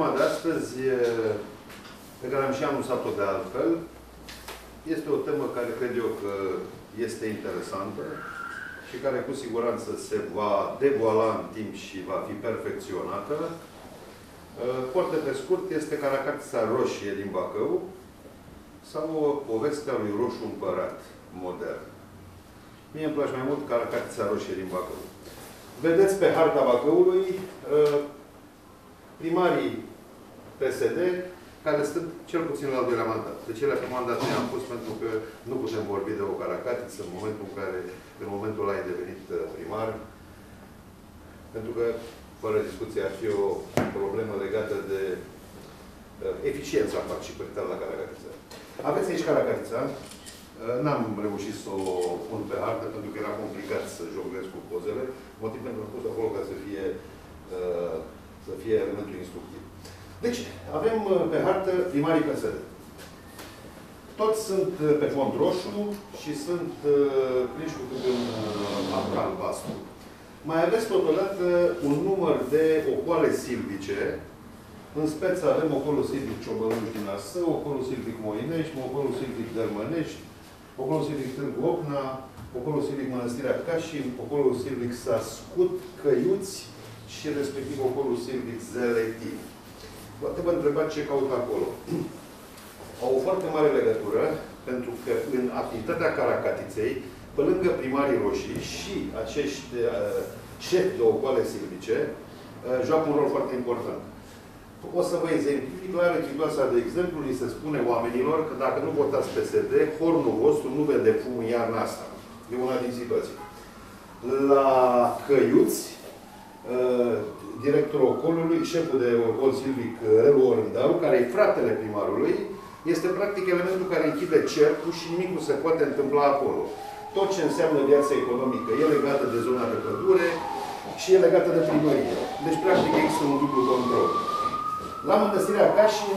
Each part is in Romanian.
tema de astăzi, pe care am și anunțat-o de altfel, este o temă care cred eu că este interesantă și care cu siguranță se va devoala în timp și va fi perfecționată. Foarte pe scurt, este Caracatița roșie din Bacău sau povestea lui Roșu Împărat modern. Mie îmi place mai mult Caracatița roșie din Bacău. Vedeți pe harta Bacăului primarii PSD, care sunt cel puțin la al doilea mandat. De cele pe mandat nu am pus pentru că nu putem vorbi de o Caracatiță în momentul ăla ai devenit primar. Pentru că, fără discuție, ar fi o problemă legată de eficiența participării la Caracatiță. Aveți aici Caracatița. N-am reușit să o pun pe hartă pentru că era complicat să jonglez cu pozele. Motiv pentru că am pus acolo ca să fie elementul instructiv. Deci, avem pe hartă primarii PSD. Toți sunt pe fond roșu și sunt prinși cu câte un albastru. Mai aveți totodată un număr de ocoale silvice. În speță avem ocolul silvic Ciobăluș din Asău, ocolul silvic Moinești, ocolul silvic Dărmănești, ocolul silvic Târgu Ocna, ocolul silvic Mănăstirea Cașin, ocolul silvic Sascut, Căiuți și respectiv ocolul silvic Zeletiv. Poate vă întrebați ce caut acolo. Au o foarte mare legătură, pentru că în activitatea Caracatiței, pe lângă primarii roșii și acești șefi de ocoale silvice, joacă un rol foarte important. O să vă exemplific la Rechitoasa, de exemplu, li se spune oamenilor că dacă nu votați PSD, hornul vostru nu vede fum în iarna asta. E una din situații. La Căiuți, directorul ocolului, șeful de ocol silvic, Relu Orândaru, care e fratele primarului, este practic elementul care închide cercul și nimic nu se poate întâmpla acolo. Tot ce înseamnă viața economică e legată de zona de pădure și e legată de primărie. Deci, practic, există un dublu control. La Mănăstirea Cașin,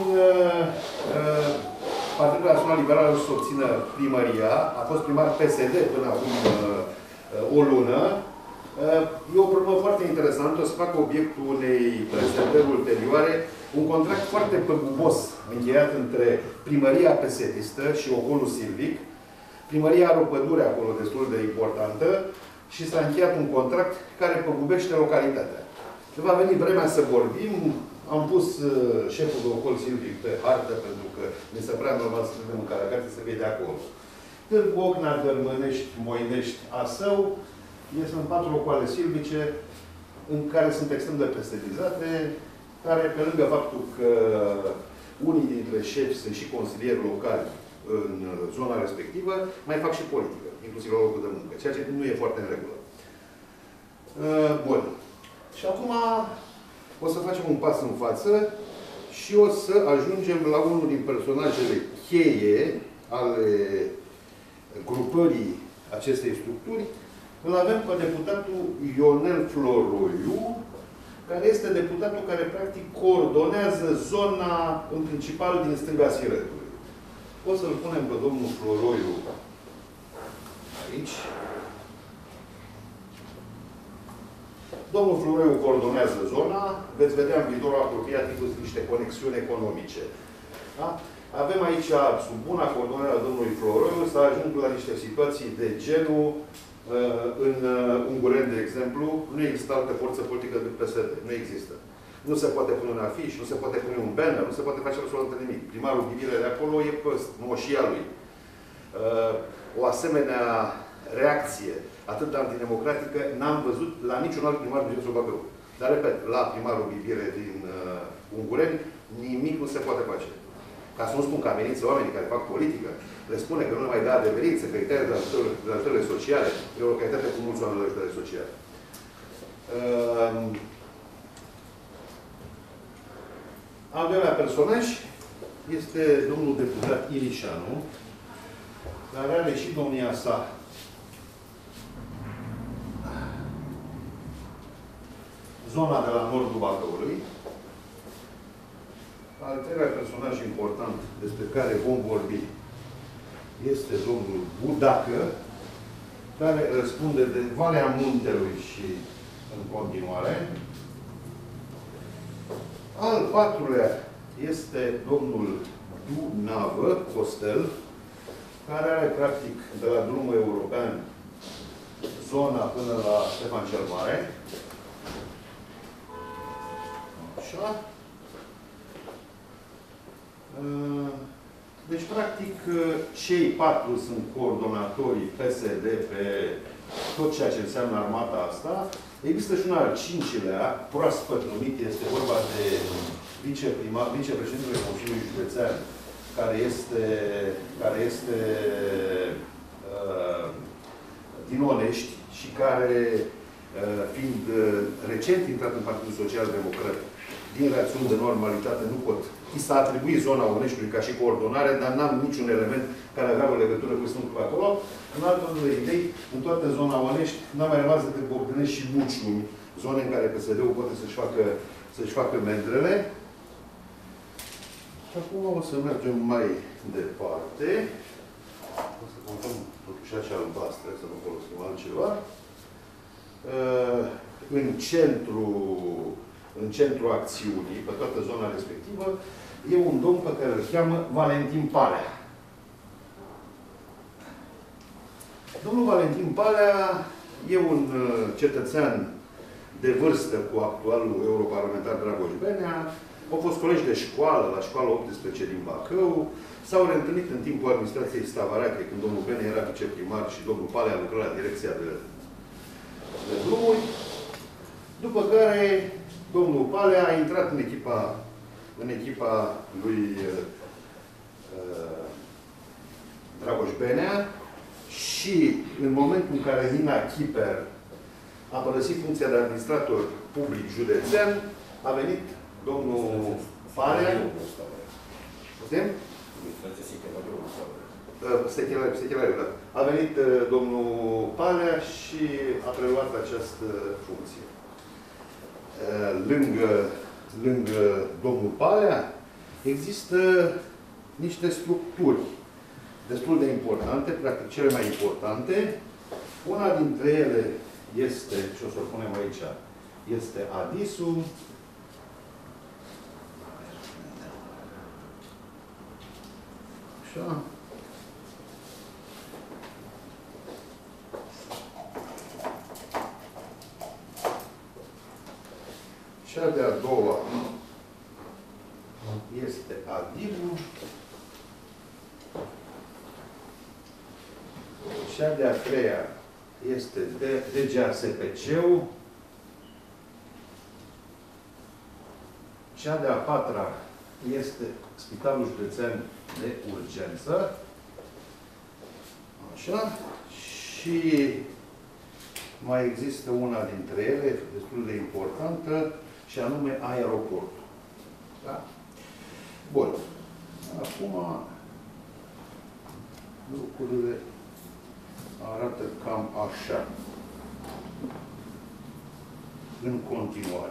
Partidul Național Liberal să obțină primăria, a fost primar PSD până acum o lună. E o problemă foarte interesantă, o să fac obiectul unei prezentări ulterioare, un contract foarte păgubos încheiat între primăria PSD-istă și ocolul silvic. Primăria are o pădure acolo destul de importantă și s-a încheiat un contract care păgubește localitatea. Va veni vremea să vorbim. Am pus șeful de ocol silvic pe hartă pentru că mi se prea normal să vedem în Caracatiță să vede acolo. Târgu Ocna, Dărmănești, Moinești, Asău, sunt 4 ocoale silvice în care sunt extrem de pestedizate, care, pe lângă faptul că unii dintre șefi sunt și consilieri locali în zona respectivă, mai fac și politică, inclusiv la locul de muncă, ceea ce nu e foarte în regulă. Bun. Și acum o să facem un pas în față și o să ajungem la unul din personajele cheie ale grupării acestei structuri. Îl avem pe deputatul Ionel Floroiu, care este deputatul care practic coordonează zona, în principal, din stânga Siretului. O să-l punem pe domnul Floroiu aici. Domnul Floroiu coordonează zona. Veți vedea în viitorul apropiat inclusiv niște conexiuni economice. Da? Avem aici, sub buna coordonare a domnului Floroiu, să ajung la niște situații de genul în Ungureni, de exemplu, nu există altă forță politică decât PSD. Nu există. Nu se poate pune un afiș, nu se poate pune un banner, nu se poate face absolut nimic. Primarul Ghivile de acolo e păst, moșia lui. O asemenea reacție atât de antidemocratică n-am văzut la niciun alt primar din județul Bacău. Dar, repet, la primarul Ghivile din Ungureni, nimic nu se poate face. Ca să nu spun că amenință oamenii care fac politică, le spune că nu mai da adeverință, că îi taie de ajutoarele sociale. E o localitate cu mulți oameni de ajutoare sociale. Al doilea personaj este domnul deputat Irișanu, care are și domnia sa zona de la nordul Bacăului. Al treilea personaj important despre care vom vorbi este domnul Budacă, care răspunde de Valea Muntelui și în continuare. Al patrulea este domnul Dunavă Costel, care are, practic, de la drumul european, zona până la Ștefan cel Mare. Așa. Deci, practic, cei patru sunt coordonatorii PSD pe tot ceea ce înseamnă armata asta. Există și un al cincilea, proaspăt numit, este vorba de vicepreședintele Consiliului Județean, care este din Onești și care, fiind recent intrat în Partidul Social Democrat, din rațiuni de normalitate, nu pot. I s-a atribuit zona Oneștiului ca și coordonare, dar n-am niciun element care avea o legătură cu stâncul acolo. În altă de idei, în toată zona Onești, n-a mai rămas decât Bogdănești și Buciumi, zone în care PSD-ul poate să-și facă mendrele. Și acum o să mergem mai departe. O să contăm totuși așa albastră, să nu folosim altceva. În centrul acțiunii, pe toată zona respectivă, e un domn pe care îl cheamă Valentin Palea. Domnul Valentin Palea e un cetățean de vârstă cu actualul europarlamentar Dragoș Benea. Au fost colegi de școală, la școala 18 din Bacău. S-au reîntâlnit în timpul administrației Stavarache, când domnul Benea era viceprimar și domnul Palea lucra la direcția de drumuri. După care domnul Palea a intrat în echipa lui Dragoș Benea și în momentul în care Nina Chiper a părăsit funcția de administrator public județean, a venit domnul Palea. Putem? A venit domnul Palea și a preluat această funcție. Lângă domnul Palea există niște structuri destul de importante, practic cele mai importante. Una dintre ele este, și o să o punem aici, este ADIS-ul. Așa. Cea de-a doua este ADIV-ul. Cea de-a treia este DGASPC-ul. Cea de-a patra este Spitalul Județean de Urgență. Așa. Și mai există una dintre ele, destul de importantă, și anume aeroportul. Da? Bun. Acum lucrurile arată cam așa. În continuare.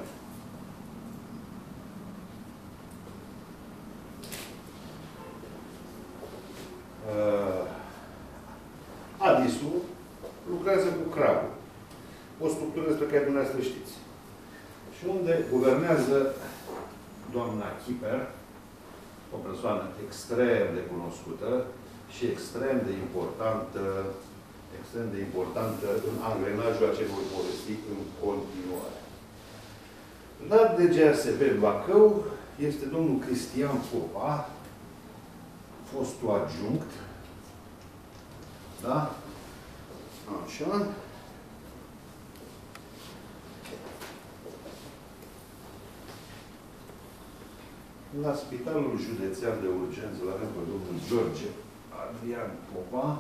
ADIS-ul lucrează cu CRAB-ul. O structură despre care dumneavoastră știți. Și unde guvernează doamna Chiper, o persoană extrem de cunoscută și extrem de importantă în angrenajul a ce voi povesti în continuare. La DGASP Bacău este domnul Cristian Popa, fostul adjunct. Da? Așa. La Spitalul Județean de Urgență, la avem pe domnul George Adrian Popa.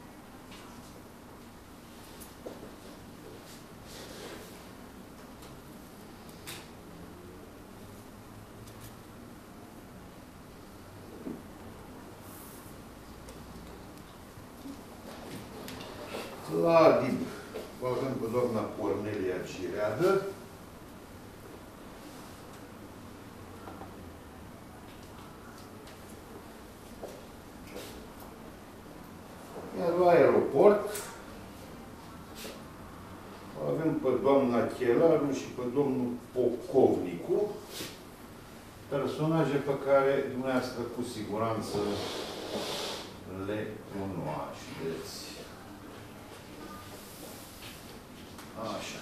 La ADIB avem pe doamna Cornelia Cireadă. Iar la aeroport avem pe doamna Chelaru și pe domnul Pocovnicu. Personaje pe care dumneavoastră cu siguranță le cunoașteți. Așa.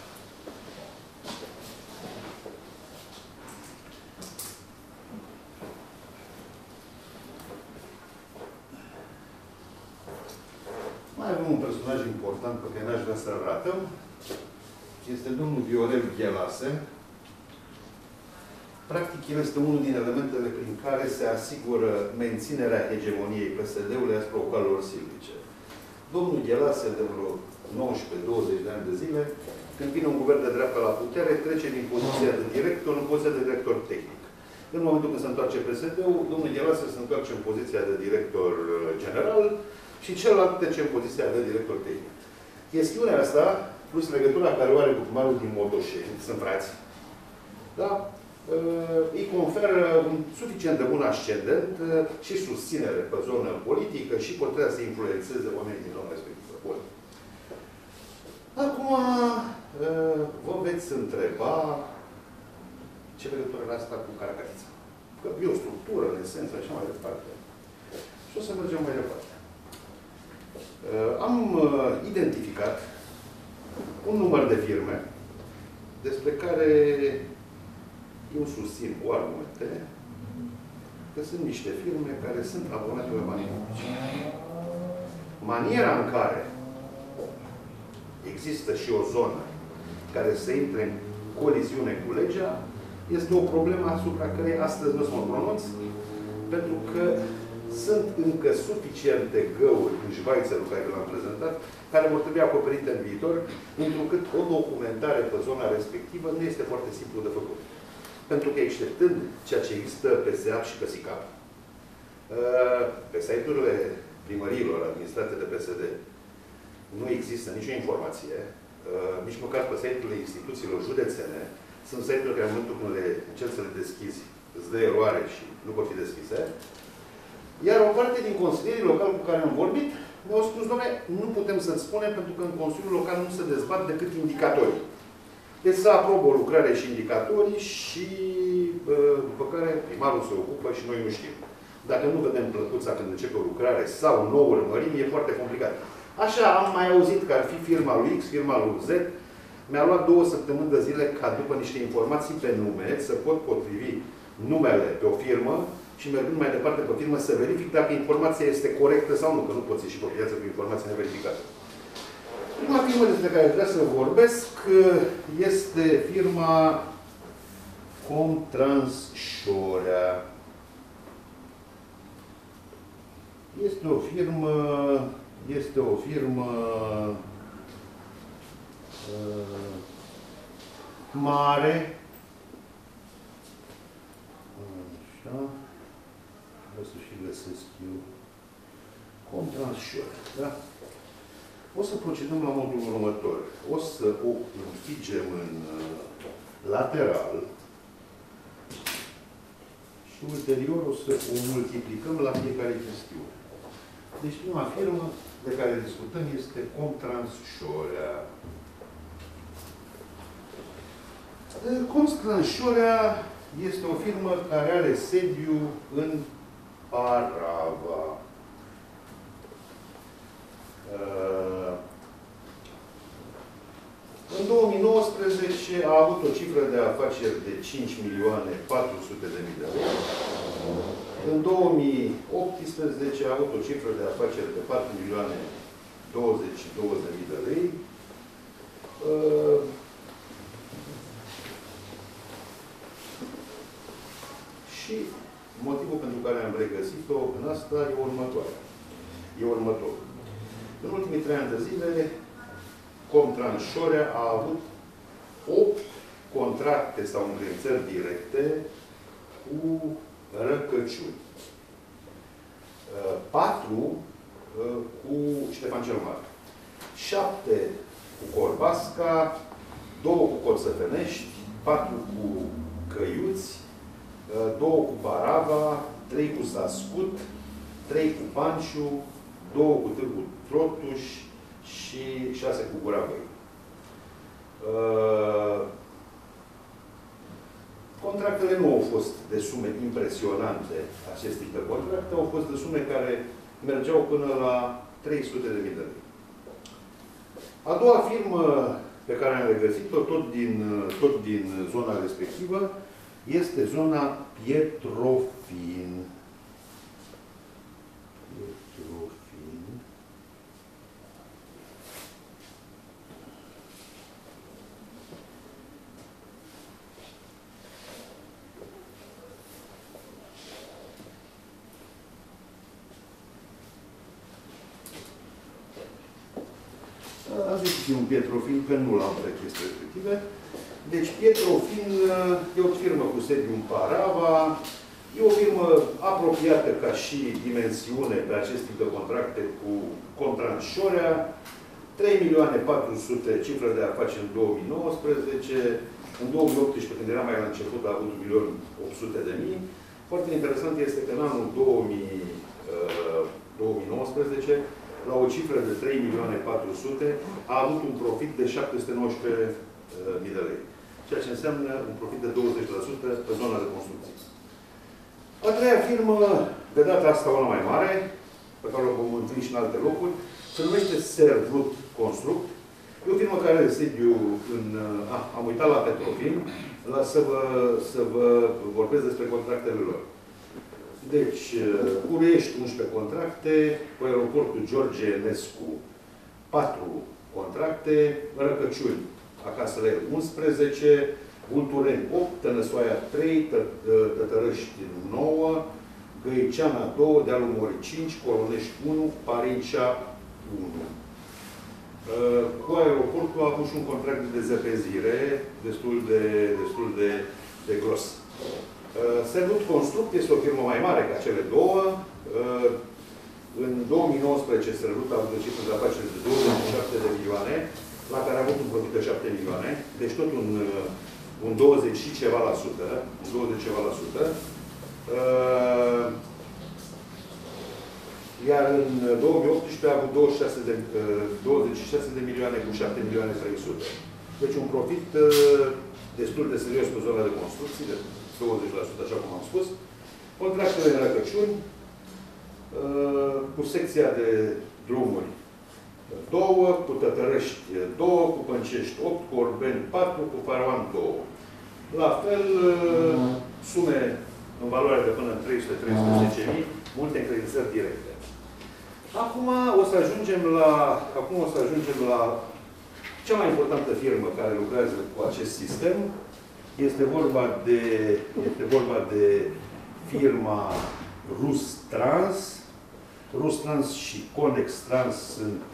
Mai avem un personaj important pe care n-aș vrea să-l ratăm. Este domnul Viorel Ghelase. Practic, el este unul din elementele prin care se asigură menținerea hegemoniei PSD-ului asupra localelor silvice. Domnul Ghelase, de vreo 19-20 de ani de zile, când vine un guvern de dreapta la putere, trece din poziția de director în poziția de director tehnic. În momentul când se întoarce PSD-ul, domnul Ghelase se întoarce în poziția de director general și celălalt trece în poziția de director tehnic. Chestiunea asta, plus legătura care o are cu primarul din Motoșeni, sunt frați, da? Îi conferă un suficient de bun ascendent și susținere pe zonă politică și putea să influențeze oamenii din zona respectivă. Bun. Acum, vă veți întreba ce legătură are asta cu Caracatița. Că e o structură, în esență, așa mai departe. Și o să mergem mai departe. Am identificat un număr de firme despre care eu susțin cu argumente că sunt niște firme care sunt abonate la banii publici. Maniera în care există și o zonă care să intre în coliziune cu legea este o problemă asupra care astăzi nu o să mă pronunț, pentru că sunt încă suficiente găuri în șvaițelul care l-am prezentat, care vor trebui acoperite în viitor, întrucât o documentare pe zona respectivă nu este foarte simplu de făcut. Pentru că, exceptând ceea ce există pe SEAP și pe SICAP, pe site-urile primăriilor administrate de PSD, nu există nicio informație, nici măcar pe site-urile instituțiilor județene. Sunt site-uri care, în momentul când le încerci să le deschizi, îți dă eroare și nu pot fi deschise. Iar o parte din consilierii locali cu care am vorbit mi-au spus, dom'le, nu putem să-ți spunem, pentru că în Consiliul Local nu se dezbat decât indicatorii. Deci să aprobă o lucrare și indicatorii și după care primarul se ocupă și noi nu știm. Dacă nu vedem plăcuța când începe o lucrare sau nou urmărim, e foarte complicat. Așa am mai auzit că ar fi firma lui X, firma lui Z. Mi-a luat 2 săptămâni de zile ca după niște informații pe nume să pot potrivi numele pe o firmă și mergând mai departe pe firmă să verific dacă informația este corectă sau nu, că nu poți ieși pe piață cu informații neverificate. Prima firmă despre care vreau să vorbesc este firma Comtrans-Șorea. Este o firmă mare. Așa. Vreau să și găsesc eu. Comtrans-Șorea, da? O să procedăm la modul următor. O să o înfigem în lateral și ulterior o să o multiplicăm la fiecare chestiune. Deci prima firmă de care discutăm este Comtrans-Șorea. Comtrans-Șorea este o firmă care are sediu în Arava. În 2019 a avut o cifră de afaceri de 5.400.000 de lei. În 2018 a avut o cifră de afaceri de 4.022.000 de lei. Și motivul pentru care am regăsit-o în asta e următorul. În ultimii 3 ani de zile, Comtrans-Șorea a avut 8 contracte sau încredințări directe cu Răcăciuni. 4 cu Ștefan cel Mare. 7 cu Corbasca, 2 cu Coțăfenești, 4 cu Căiuți, 2 cu Barava, 3 cu Sascut, 3 cu Panciu, 2 cu Târgu Trotuș și 6 cu Gura Băi. Contractele nu au fost de sume impresionante, acest tip de contracte, au fost de sume care mergeau până la 300.000 de lei. A doua firmă pe care am regăsit-o, tot din zona respectivă, este zona Pietrofin. Am zis și un Pietrofin, că nu l-am pe chestii respective. Deci Pietrofin e o firmă cu sediu în Parava. E o firmă apropiată ca și dimensiune pe acest tip de contracte cu Contranșorea. 3.400.000 cifră de afaceri în 2019. În 2018, când era mai la început, a avut 1.800.000. Foarte interesant este că în anul 2019, la o cifră de 3.400.000, a avut un profit de 719.000 de lei. Ceea ce înseamnă un profit de 20% pe zona de construcție. A treia firmă, de data asta una mai mare, pe care o vom întâlni și în alte locuri, se numește Servut Construct. E o firmă care are sediu în... am uitat la Petrofin, să vă vorbesc despre contractele lor. Deci, Curiești 11 contracte, cu aeroportul George Enescu 4 contracte, Răcăciuni, acasă la el 11, Vultureni 8, Tănăsoaia 3, Tătărăști 9, Găiceana 2, Dealul Mori 5, Colonești 1, Parincea 1. Cu aeroportul a avut și un contract de dezăpezire destul de gros. Servut Construct este o firmă mai mare ca cele două. În 2019 Servut a avut o cifră de afaceri de 27 de milioane, la care a avut un profit de 7 milioane, deci tot un 20 și ceva la sută. Iar în 2018 a avut 26 de milioane cu 7 milioane 300. Deci un profit destul de serios pe zona de construcții, de 20%, așa cum am spus. Contractele în Răcăciuni, cu secția de drumuri 2, cu Tătărăști 2, cu Pâncești 8, cu Orbeni 4, cu Faraon 2. La fel, sume în valoare de până în 300-310.000, multe încredințări directe. Acum o să ajungem la cea mai importantă firmă care lucrează cu acest sistem. Este vorba de firma Rustrans. Rustrans și Conextrans sunt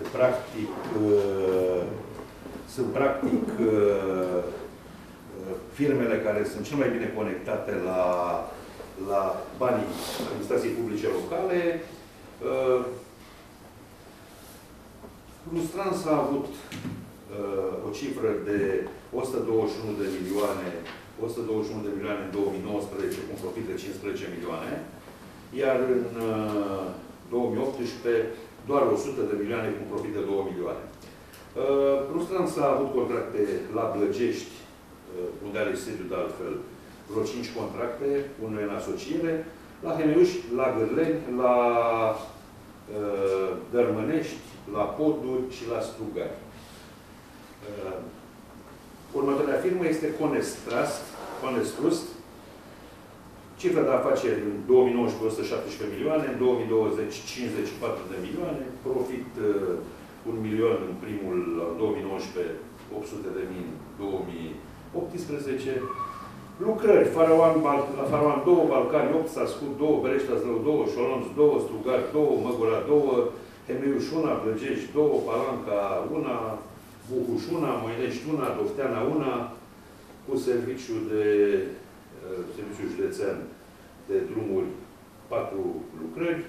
practic firmele care sunt cel mai bine conectate la banii administrației publice locale. Rustrans a avut o cifră de 121 de milioane în 2019 cu un profit de 15 milioane, iar în 2018 doar 100 de milioane cu un profit de 2 milioane. Rustrans a avut contracte la Blăgești, unde are sediu de altfel, vreo 5 contracte, unul în asociere, la Hemeuși, la Gârleni, la Dărmănești, la Poduri și la Strugari. Următoarea firmă este Conestrust. Cifra de afaceri în 2019 117 milioane, în 2020 54 de milioane, profit 1 milion în primul, în 2019, 800 de mii în 2018. Lucrări, la Faraon 2, Balcani 8, Sascut 2, Berești Zău 2, Șolonț 2, Strugari 2, Măgura 2, Hemeuș 1, Blăgești 2, Palanca 1, Buhuș 1, Moinești 1, Dofteana 1, cu serviciul județean de drumuri 4 lucrări.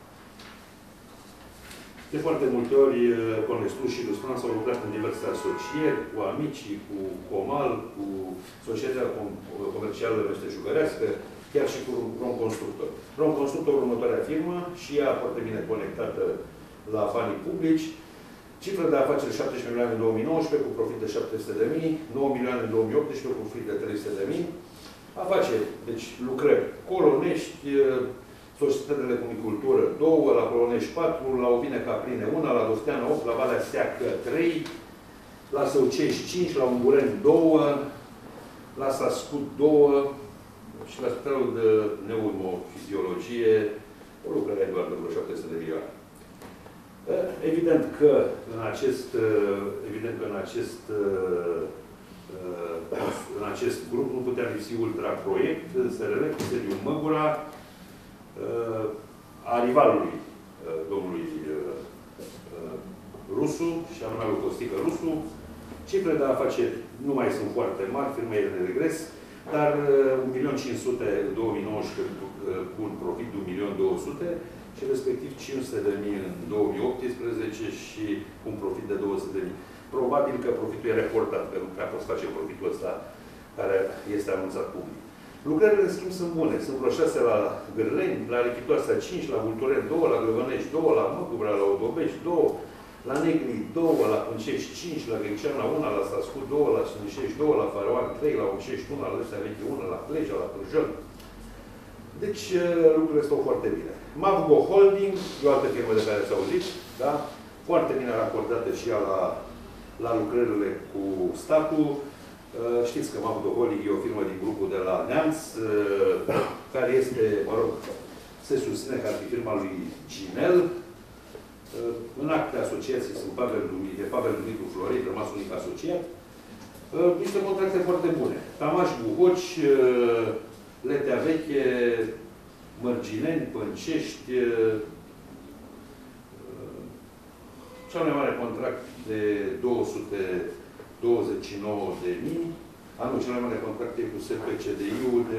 De foarte multe ori, Conestrus și Rustrans au lucrat în diverse asocieri, cu Amicii, cu Comal, cu Societatea Comercială Meșteșugărească, chiar și cu Rom Constructor. Rom Constructor, următoarea firmă, și ea foarte bine conectată la banii publici. Cifră de afaceri 17 milioane în 2019, cu profit de 700 de mii, 9 milioane în 2018, cu profit de 300 de mii. a face, deci, lucrări Colonești, Societate de Legumicultură 2, la Colonești 4, la Ovine Caprine 1, la Dofteană 8, la Valea Steacă 3, la Săucești 5, la Ungureni 2, la Sascut 2 și la Spitalul de Neurofiziologie o lucrare doar de vreo 700 de milioane. Evident că în acest grup nu putea lipsi Ultraproiect, SRL, cu sediul Măgura, a rivalului domnului Rusu, și anume lui Costică Rusu. Cifrele de afaceri nu mai sunt foarte mari, firma e de regres, dar 1.500.000 în 2019 cu un profit de 1.200.000 și respectiv 500.000 în 2018 și un profit de 200.000. Probabil că profitul e reportat, că nu prea poți face profitul ăsta care este anunțat public. Lucrările, în schimb, sunt bune. Sunt vreo 6 la Gârleni, la Lichitoasa 5, la Vultureni 2, la Grăvănești 2, la Măgubra, la Odobești 2, la Negri 2, la Pâncești 5, la Greceana 1, la Sascut 2, la Sunișești 2, la Faraoan 3, la Uncești 1, la Lăsea Veche 1, la Pleja, la Pârjăl. Deci, lucrurile stau foarte bine. Mavgo Holding, e o altă firmă de care s-a auzit, da? Foarte bine racordată și ea la lucrările cu statul. Știți că Mavgo Holding e o firmă din grupul de la Neamț, care este, mă rog, se susține că ar fi firma lui Ginel. În acte asociații sunt Pavel Dumitru Florit, rămas unic asociat. Niște contracte foarte bune. Tamaș Buhoci, Letea Veche, Mărgineni, Pâncești, cel mai mare contract de 229.000. Anul cel mai mare contract e cu SPCDI-ul de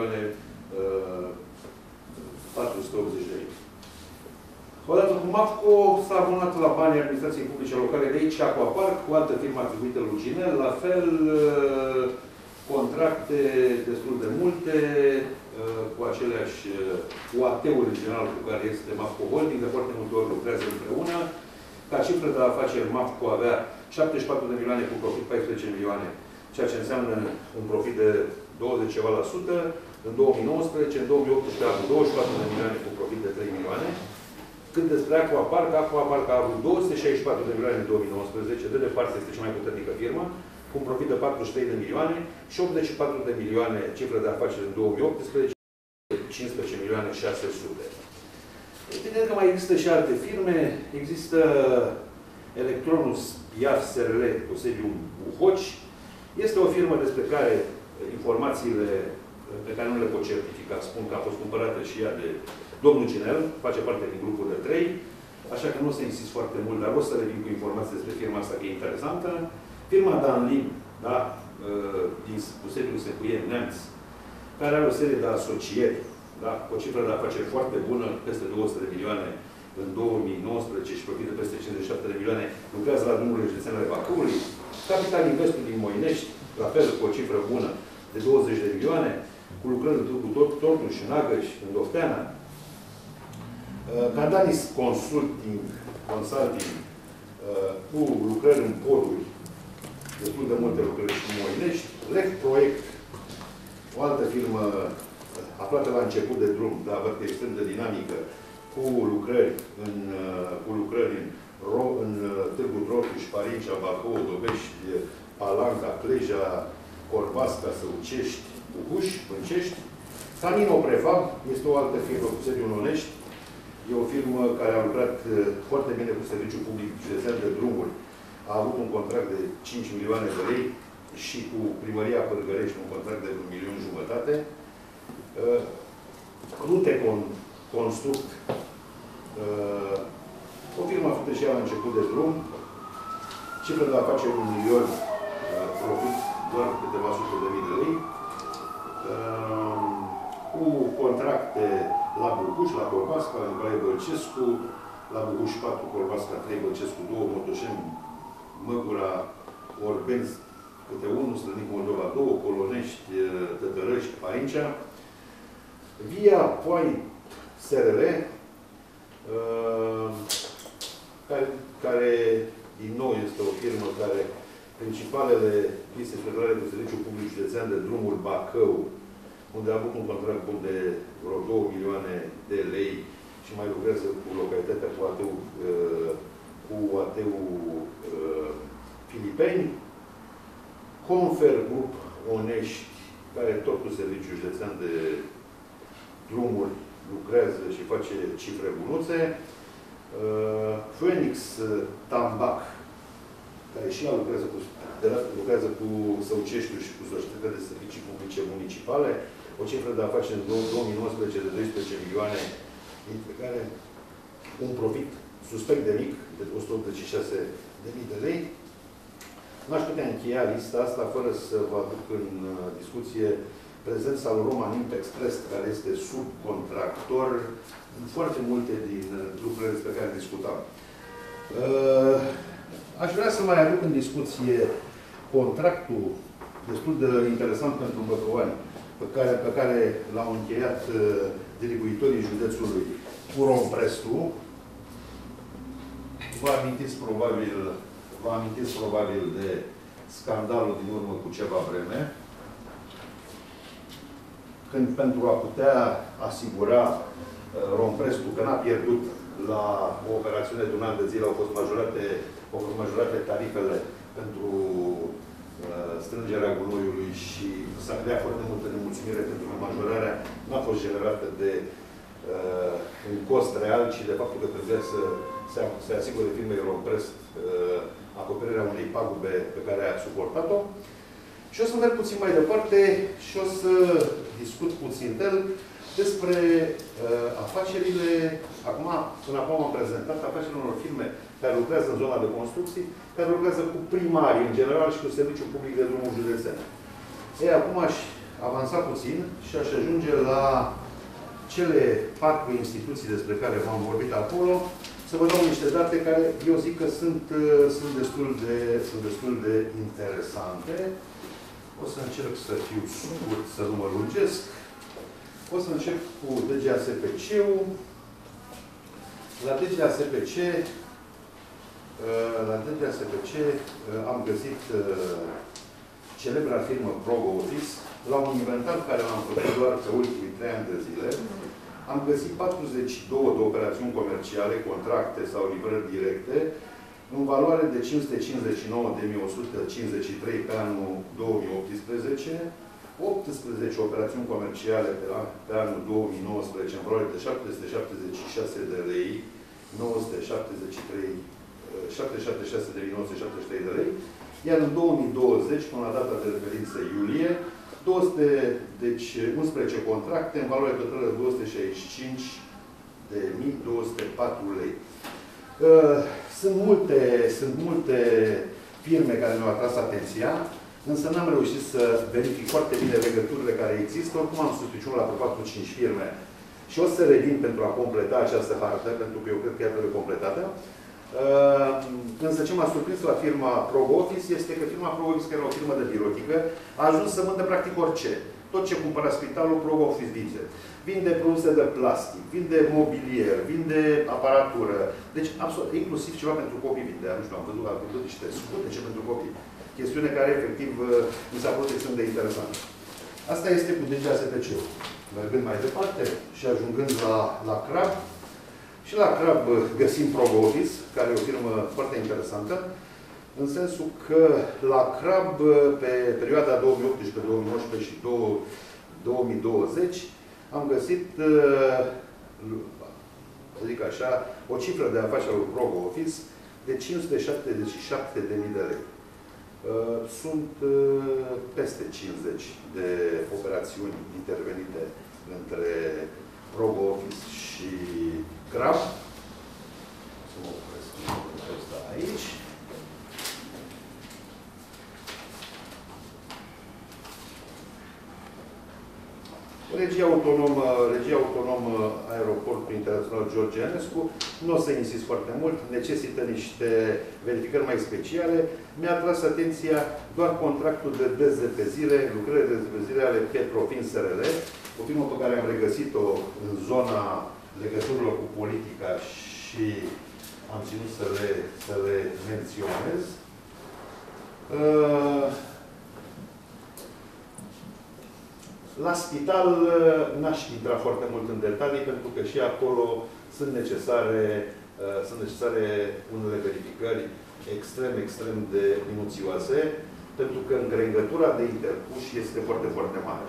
8.480.000. Odată cu MAFCO s-a abonat la banii administrației publice locale de aici, Aquapark, cu altă firmă atribuită lui Ginel, la fel, contracte destul de multe, cu aceleași UAT-uri în general cu care este MAFCO Holding, de foarte multe ori lucrează împreună. Ca cifră de afaceri, MAFCO avea 74 de milioane cu profit 14 milioane, ceea ce înseamnă un profit de 20 ceva la sută în 2019, în 2018 a avut 24 de milioane cu profit de 3 milioane. Când despre Aquapark a avut 264 de milioane în 2019, de departe este cea mai puternică firmă, cu un profit de 43 de milioane și 84 de milioane cifră de afaceri în 2018, 15 milioane 600. Evident că mai există și alte firme. Există Electronus Piaf SRL cu sediu în Buhoci. Este o firmă despre care informațiile pe care nu le pot certifica spun că a fost cumpărată și ea de domnul Ginel, face parte din grupul de 3, așa că nu o să insist foarte mult, dar o să revin cu informații despre firma asta, că e interesantă. Firma Danlin, da, cu sediul Secuie, Neamț, care are o serie de asocieri, da, cu o cifră de afaceri foarte bună, peste 200 de milioane în 2019 și profită peste 57 de milioane, lucrează la drumurile județene ale Bacăului. Capital Investul din Moinești, la fel, cu o cifră bună de 20 de milioane, cu lucrări în Târgu Tortul și Nagăș, în Dofteana. Cadanis Consulting, cu lucrări în poduri, destul de multe lucrări și în Moinești. Lec Proiect, o altă firmă aflată la început de drum, dar văd că extrem de dinamică, cu lucrări în Târgu Trotuș, Parincea, Bacău, Dobești, Palanca, Pleja, Corbasca, Săucești, Buhuș, Pâncești. Canino Prefab este o altă firmă cu sediul în Onești. E o firmă care a lucrat foarte bine cu serviciul public județean de drumuri. A avut un contract de 5 milioane de lei și cu Primăria Pârgărești un contract de 1,5 milioane. Rutecon Construct, o firmă a făcut și ea la început de drum, cifră de afaceri 1 milion, profit doar câteva sute de mii de lei, cu contracte la Buhuș, la Corbasca, la Nicolae Bălcescu, la Buhuș 4, Corbasca 3, Bălcescu 2, Motoșeni, Măgura, Orbenz, câte 1, Strănic Moldova 2, Colonești, Tătărăști, Parincea. Via Point SRL, care, din nou, este o firmă care principalele piste federale cu serviciul public județean de drumuri Bacău unde a avut un contract bun de vreo 2 milioane de lei și mai lucrează cu localitatea cu ATU Filipeni. Confer Grup Onești, care tot cu serviciul județean de drumuri lucrează și face cifre bunuțe. Phoenix Tambac, care și ea lucrează cu Săuceștiul și cu societatea de servicii publice municipale, o cifră de afaceri în 2019 de 12 milioane, dintre care un profit suspect de mic, de 186.000 de lei. N-aș putea încheia lista asta fără să vă aduc în discuție prezența lui Roman Impact Express, care este subcontractor în foarte multe din lucrurile despre care discutam. Aș vrea să mai aduc în discuție contractul destul de interesant pentru Băcăuani, pe care l-au încheiat diriguitorii județului cu Romprestu. Vă amintiți probabil de scandalul din urmă cu ceva vreme, când pentru a putea asigura Romprestu că n-a pierdut la o operațiune de un an de zile, au fost majorate tarifele pentru strângerea gunoiului și s-a creat foarte multă nemulțumire pentru că majorarea nu a fost generată de un cost real, ci de faptul că trebuia să se asigure firmei Romprest acoperirea unei pagube pe care a suportat-o. Și o să merg puțin mai departe și o să discut puțin despre afacerile, până acum am prezentat afacerile unor firme care lucrează în zona de construcții, care lucrează cu primarii în general și cu serviciul public de drumuri județene. Ei, acum aș avansa puțin și aș ajunge la cele 4 instituții despre care v-am vorbit acolo, să vă dau niște date care eu zic că sunt destul de interesante. O să încerc să fiu scurt, să nu mă lungesc. O să încep cu DGASPC-ul. La DGASPC am găsit celebra firmă Progo Office la un inventar care l-am făcut doar pe ultimii 3 ani de zile. Am găsit 42 de operațiuni comerciale, contracte sau livrări directe, în valoare de 559.153 pe anul 2018, 18 operațiuni comerciale pe anul 2019, în valoare de 776 de lei, 776.973 de lei, iar în 2020, până la data de referință iulie, 11 contracte în valoare totală de 265.204 lei. Sunt multe firme care mi-au atras atenția, însă n-am reușit să verific foarte bine legăturile care există. Oricum am suspiciunea la 4-5 firme și o să revin pentru a completa această hartă, pentru că eu cred că ea trebuie completată. Însă ce m-a surprins la firma Progo Office este că firma Progo Office, care era o firmă de birotică, a ajuns să vândă practic orice. Tot ce cumpăra spitalul, Progo Office vinde. Vinde produse de plastic, vinde mobilier, vinde aparatură. Deci, absolut, inclusiv ceva pentru copii vinde. Nu știu, am văzut niște scutece pentru copii. Chestiune care, efectiv, mi s-a părut extrem de interesantă. Asta este cu DGASPC-ul. Mergând mai departe și ajungând la CRAB, și la CRAB găsim Progo Office, care e o firmă foarte interesantă, în sensul că la CRAB, pe perioada 2018, 2019 și 2020, am găsit, să zic așa, o cifră de afaceri lui Progo Office de 577.000 de lei. Sunt peste 50 de operațiuni intervenite între Progo Office și CRAB. Să mă opresc aici. Regia autonomă Aeroportul Internațional George Enescu, nu o să insist foarte mult, necesită niște verificări mai speciale. Mi-a atras atenția doar contractul de dezăpezire, lucrările de dezăpezire ale Petrofin SRL, o firmă pe care am regăsit-o în zona legăturilor cu politica și am ținut să le menționez. La spital n-aș intra foarte mult în detalii, pentru că și acolo sunt necesare unele verificări extrem de minuțioase, pentru că îngrengătura de interpuși este foarte, foarte mare.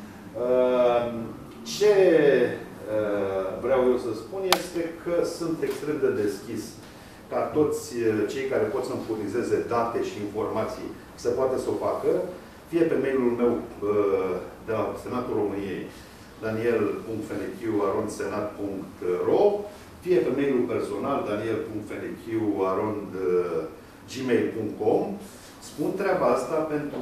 Ce vreau eu să spun este că sunt extrem de deschis ca toți cei care pot să-mi furnizeze date și informații să poată să o facă, fie pe mail-ul meu de la Senatul României, daniel.fenechiu@senat.ro, fie pe mail-ul personal, daniel.fenechiu@gmail.com. Spun treaba asta pentru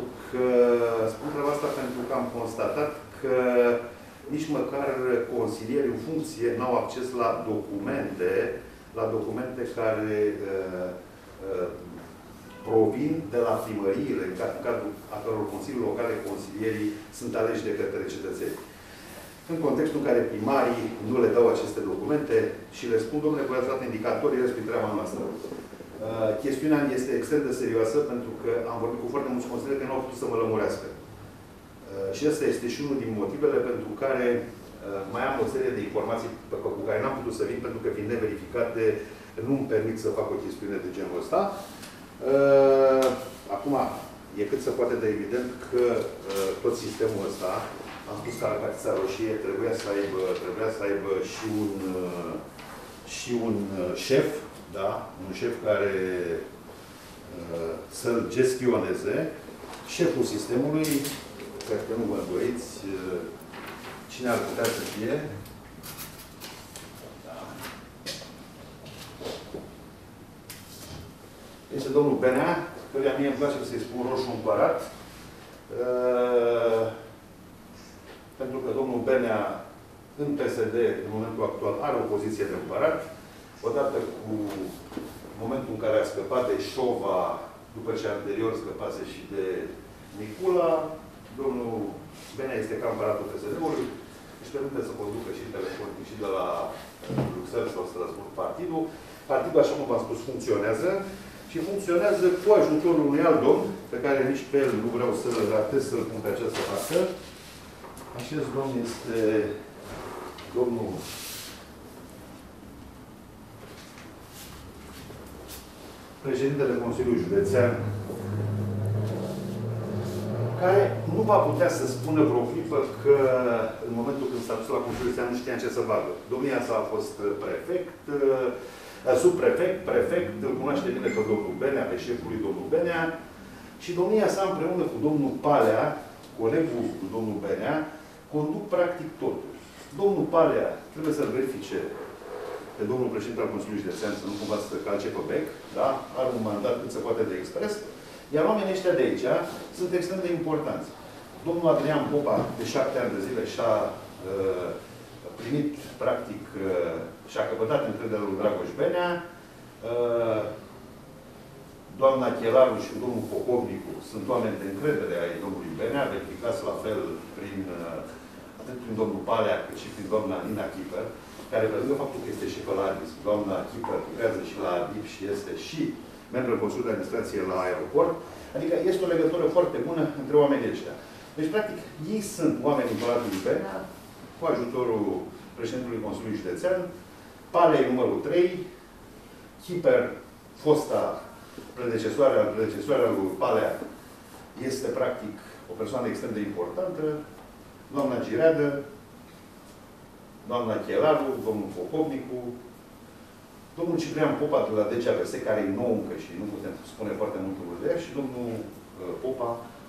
că am constatat că nici măcar consilierii în funcție n-au acces la documente care provin de la primăriile, în cadrul a căror consilii locale, consilierii sunt aleși de către cetățeni. În contextul în care primarii nu le dau aceste documente și le spun, domnule, voi ați dat indicatorii, respectiv treaba noastră. Chestiunea este extrem de serioasă, pentru că am vorbit cu foarte mulți consilieri care nu au putut să mă lămurească. Și asta este și unul din motivele pentru care mai am o serie de informații cu care n-am putut să vin, pentru că fiind neverificate, nu-mi permit să fac o chestiune de genul ăsta. Acum, e cât se poate de evident că tot sistemul ăsta, am spus că Caracatița Roșie trebuia să aibă și un șef, da? Un șef care să-l gestioneze. Șeful sistemului, cred că nu vă îndoiți cine ar putea să fie. Da. Este domnul Benea, căruia mie îmi place să-i spun roșu împărat. Pentru că domnul Benea, în PSD, în momentul actual, are o poziție de împărat. Odată cu momentul în care a scăpat de Șova, după ce anterior scăpase și de Nicula, domnul Benea este ca împăratul PSD-ului, își permite să conducă și telefonic și de la Bruxelles sau Strasbourg partidul. Partidul, așa cum v-am spus, funcționează și funcționează cu ajutorul unui alt domn, pe care nici pe el nu vreau să-l ratez, să-l pun pe această față. Acest domn este domnul președintele Consiliului Județean, care nu va putea să spună vreo clipă că în momentul când s-a dus la Consiliul Județean nu știa ce să facă. Domnia sa a fost prefect, subprefect, prefect, îl cunoaște bine pe domnul Benea, pe șeful lui domnul Benea, și domnia sa împreună cu domnul Palea, colegul cu domnul Benea, conduc practic totul. Domnul Palea trebuie să-l verifice pe domnul președinte al Consiliului Județean, să nu cumva să calce pe bec, da? Are un mandat cât se poate de expres, iar oamenii ăștia de aici sunt extrem de importanți. Domnul Adrian Popa, de 7 ani de zile, și-a primit, practic, și-a căpătat încrederea lui Dragoș Benea. Doamna Chelaru și domnul Pocovnicu sunt oameni de încredere ai domnului Benea, verificați la fel atât prin domnul Palea, cât și prin doamna Nina Chiper, care, pe lângă faptul că este și pe la ADIS, doamna Chiper lucrează și la ADIP și este și membru Consiliului de Administrație la aeroport. Adică este o legătură foarte bună între oamenii ăștia. Deci, practic, ei sunt oamenii Palatului Benea, cu ajutorul președintelui Consiliului Județean. Palea e numărul 3, Chiper, fosta predecesoarea lui Palea, este, practic, o persoană extrem de importantă. Doamna Gireadă, doamna Chelaru, domnul Pocovnicu, domnul Ciprian Popa de la DCAVS, care e nou încă și nu putem spune foarte mult lucruri de ea, și domnul Popa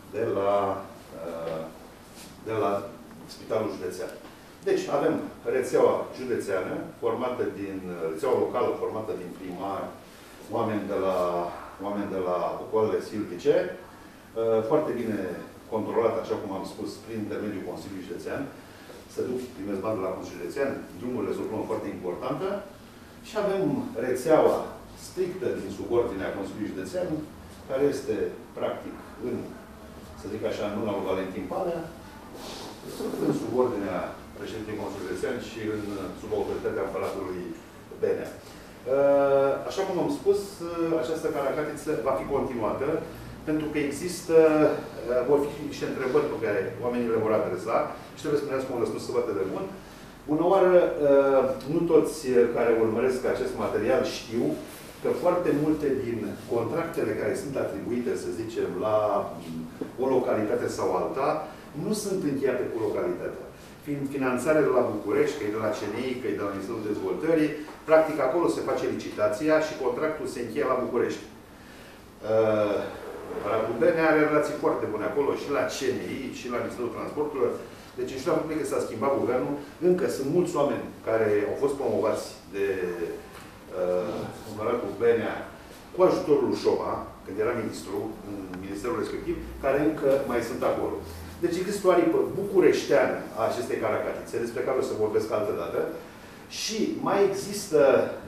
de la Spitalul Județean. Deci avem rețeaua județeană, rețeaua locală formată din primari, oameni de la popoarele silvice, foarte bine controlat, așa cum am spus, prin intermediul Consiliului Județean. Se duc, primesc bani de la Consiliul Județean, drumurile sunt o problemă foarte importantă. Și avem rețeaua strictă din subordinea Consiliului Județean, care este, practic, să zic așa, în mâna lui Valentin Palea, în subordinea președintelui Consiliului Județean și sub autoritatea Palatului Benea. Așa cum am spus, această caracatiță va fi continuată. pentru că există, vor fi niște întrebări pe care oamenii le vor adresa și trebuie să primească un răspuns să bată de bun. Bună oară, nu toți care urmăresc acest material știu că foarte multe din contractele care sunt atribuite, să zicem, la o localitate sau alta, nu sunt încheiate cu localitatea. Fiind finanțare de la București, că e de la CNI, că e de la Ministerul Dezvoltării, practic acolo se face licitația și contractul se încheie la București. Radu Benea are relații foarte bune acolo și la CNI și la Ministerul Transporturilor. Deci în ciuda faptului că s-a schimbat guvernul, încă sunt mulți oameni care au fost promovați de Radu Benea cu ajutorul lui Șoma, când era ministru, în ministerul respectiv, care încă mai sunt acolo. Deci există o aripă bucureșteană a acestei caracatițe, despre care o să vorbesc altă dată, și mai există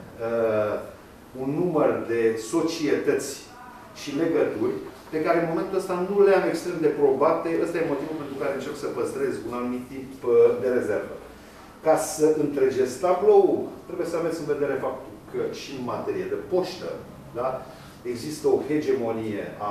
un număr de societăți și legături pe care în momentul ăsta nu le am extrem de probate. Ăsta e motivul pentru care încerc să păstrez un anumit tip de rezervă. Ca să întregesc tabloul, trebuie să aveți în vedere faptul că și în materie de poștă, da, există o hegemonie a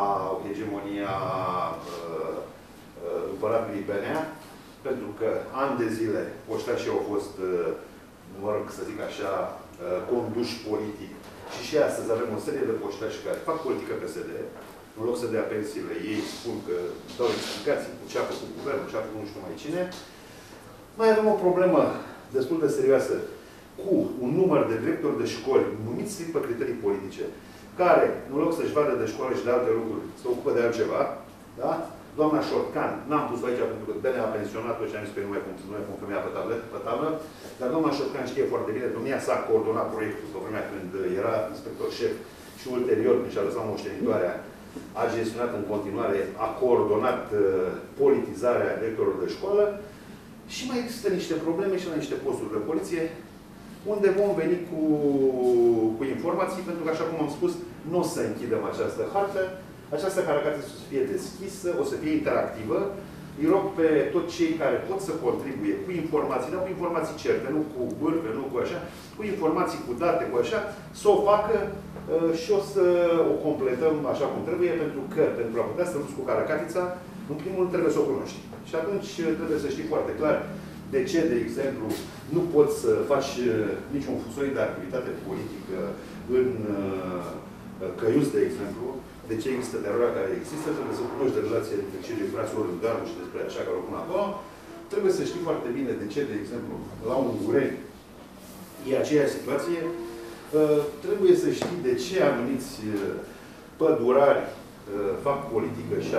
împăratului Benea, pentru că ani de zile poștașii au fost, mă rog să zic așa, conduși politic. Și astăzi avem o serie de poștași care fac politică PSD. În loc să dea pensiile, ei spun că dau explicații cu ce a făcut guvernul, ce a făcut nu știu mai cine. Mai avem o problemă destul de serioasă cu un număr de directori de școli numiți strict pe criterii politice, care, în loc să-și vadă de școală și de alte lucruri, se ocupă de altceva, da? Doamna Șorcan, n-am pus aici pentru că Benea a pensionat-o și am zis că nu mai pun femeia pe tablă, dar doamna Șorcan știe foarte bine, domnia s-a coordonat proiectul pe vremea când era inspector șef și ulterior, când și-a lăsat moștenitoarea, a gestionat în continuare, a coordonat politizarea directorilor de școală și mai există niște probleme și la niște posturi de poliție unde vom veni cu informații, pentru că, așa cum am spus, nu o să închidem această hartă. Această caracatiță o să fie deschisă, o să fie interactivă. Îi rog pe toți cei care pot să contribuie cu informații, dar cu informații certe, nu cu bârfe, nu cu așa, cu informații, cu date, cu așa, să o facă și o să o completăm așa cum trebuie, pentru că, pentru a putea să duci cu caracatița, în primul rând trebuie să o cunoști. Și atunci trebuie să știi foarte clar de ce, de exemplu, nu poți să faci niciun soi de activitate politică în Căiuți, de exemplu. De ce există teroarea care există, trebuie să cunoști de relație dintre cei frații Orândeanu și despre așa care o pun acolo. Trebuie să știi foarte bine de ce, de exemplu, la un Gureni e aceeași situație. Trebuie să știi de ce anumiți pădurari fac politică și